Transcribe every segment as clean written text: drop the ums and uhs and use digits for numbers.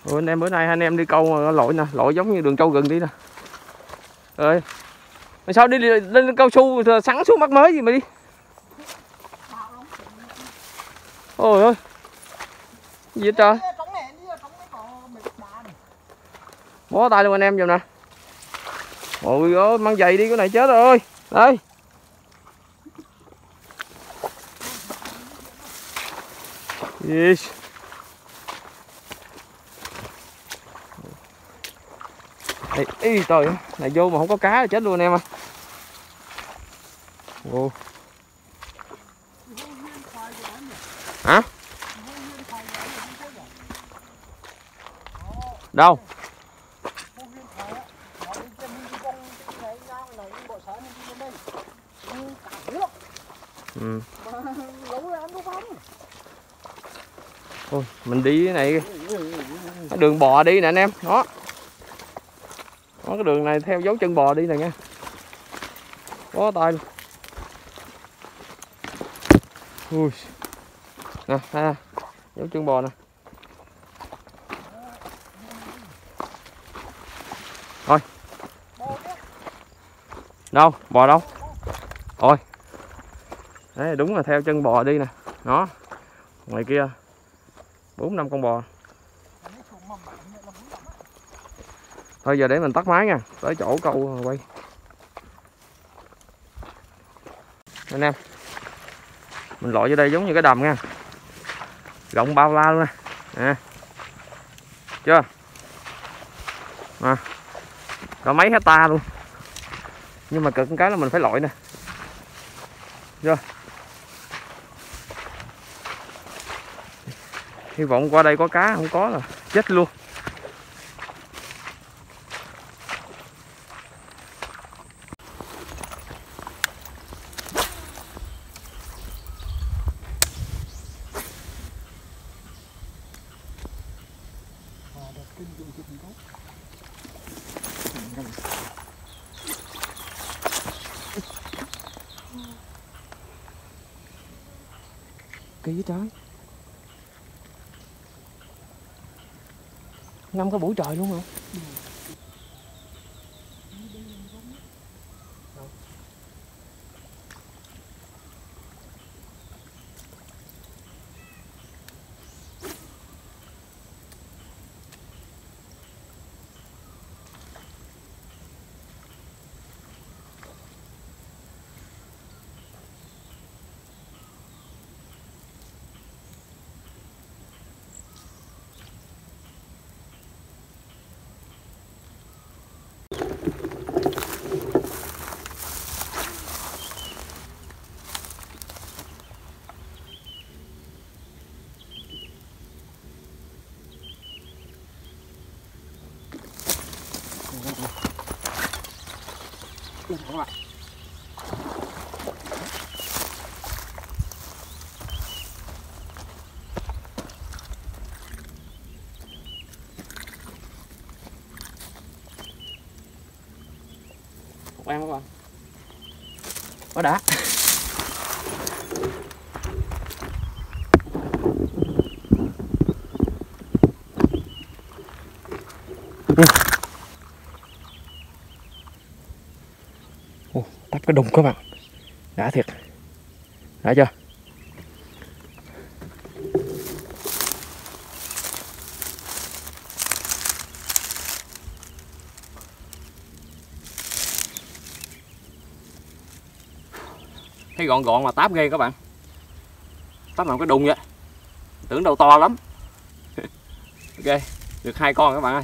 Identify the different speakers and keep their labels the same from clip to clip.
Speaker 1: Ủa, anh em bữa nay hai anh em đi câu mà lội nè, lội giống như đường trâu rừng đi nè. Rồi. Mà sao đi lên cao su sắn xuống mắt mới gì mà đi. Ôi ơi. Gì hết trời. Bó tay luôn anh em giùm nè. Ôi ơi, mang giày đi cái này chết rồi. Đây. Yes. Ê, trời ơi, này vô mà không có cá là chết luôn anh em ơi. Ồ. Hả? Đâu? Ừ. Thôi, mình đi cái này cái đường bò đi nè anh em. Đó. Đó, cái đường này theo dấu chân bò đi nè nha. Bó tay luôn. Ui. Nè, ha. Dấu chân bò nè. Thôi. Đâu? Bò đâu? Ôi. Đấy, đúng là theo chân bò đi nè. Đó. Ngoài kia 4-5 con bò. Thôi giờ để mình tắt máy nha. Tới chỗ câu quay. Anh em. Mình lội vô đây giống như cái đầm nha. Rộng bao la luôn nè. Nè. Chưa? À. Có mấy hecta luôn. Nhưng mà cực cái là mình phải lội nè. Chưa? Hy vọng qua đây có cá, không có là chết luôn. Kỳ trời. 5 cái buổi trời luôn hả? Các bạn. Một em các bạn. Có đã. Tắp cái đùng các bạn. Đã thiệt. Đã chưa? Thấy gọn gọn mà táp ghê các bạn. Táp làm cái đùng vậy. Tưởng đâu to lắm. Ok, được 2 con các bạn ơi.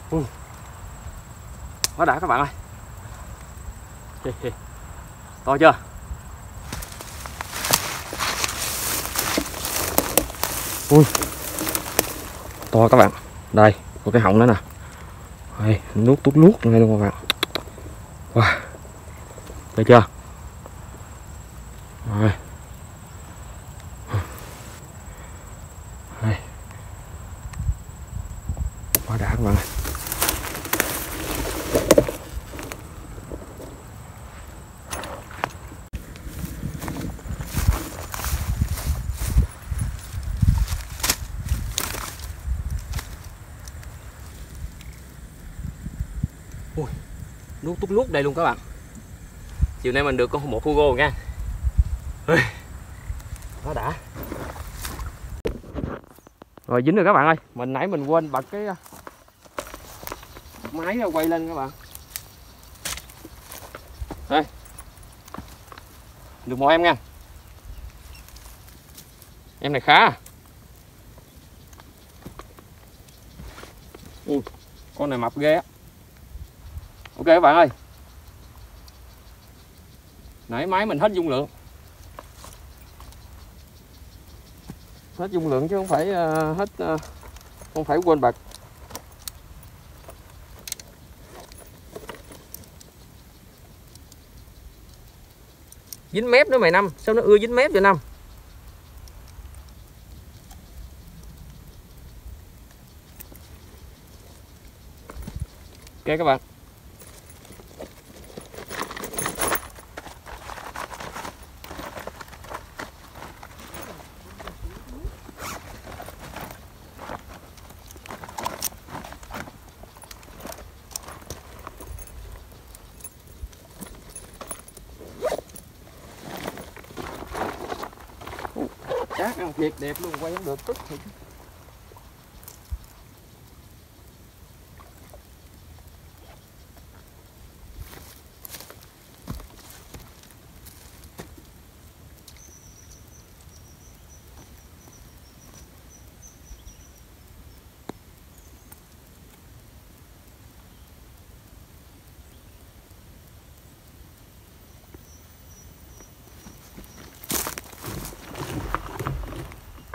Speaker 1: Quá đã các bạn ơi. To chưa? Ui, to các bạn. Đây, có cái họng nữa nè. Đây, nuốt tút nuốt ngay luôn các bạn. Wow, thấy chưa? Rồi. Đây. Quá đã các bạn ơi. Ui, nuốt tút nuốt đây luôn các bạn. Chiều nay mình được con một Hugo nha. Nó đã. Rồi dính rồi các bạn ơi. Mình nãy mình quên bật cái máy quay lên các bạn. Đây. Được một em nha. Em này khá. Ui, con này mập ghê á. Ok các bạn ơi. Nãy máy mình hết dung lượng. Hết dung lượng chứ không phải không phải quên bật. Dính mép nữa mày Năm, sao nó ưa dính mép vậy Năm? Ok các bạn. Chát ăn thiệt đẹp luôn, quay không được tức thiệt.